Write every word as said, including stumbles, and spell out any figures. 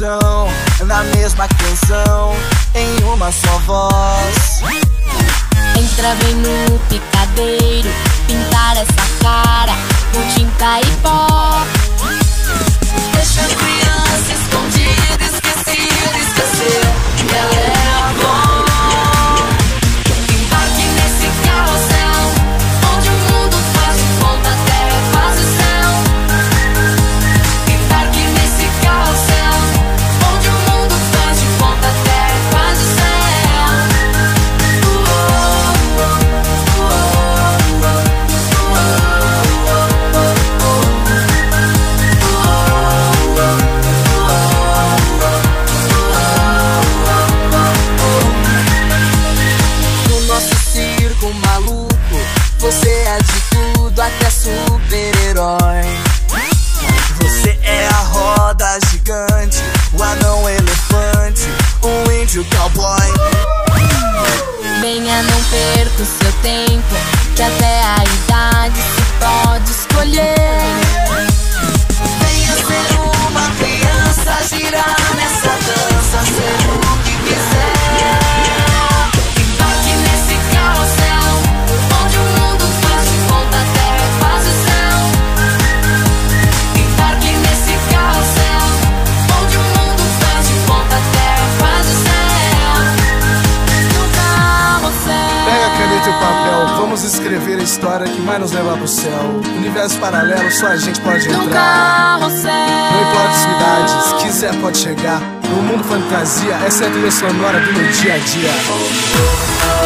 coração na mesma canção, em uma só voz. Entra bem no picadeiro, pintar essa cara com tinta e pó. Deixa a criança escondida, esquecida, esquecer que ela é a avó. Embarque nesse carrossel, onde o mundo faz de conta, a terra faz o céu. Embarque nesse carrossel, onde o mundo faz de conta, a terra faz o céu. Você é de tudo, até super-herói. Você é a roda gigante, o anão elefante, o índio cowboy. Venha, não perca o seu tempo, que até a idade se pode escolher. Venha ser uma criança, girar nessa dança, ser o que quiser. Embarque nesse carrossel, onde o mundo faz de conta, a terra faz o céu. Embarque nesse carrossel, onde o mundo faz de conta, a terra faz o céu. No carrossel. Pega a caneta e o papel, vamos escrever a história que vai nos levar pro céu. Universo paralelo, só a gente pode No entrar. carrossel. Não importa a sua idade, se quiser pode chegar. No mundo fantasia, essa é a trilha sonora do meu dia a dia.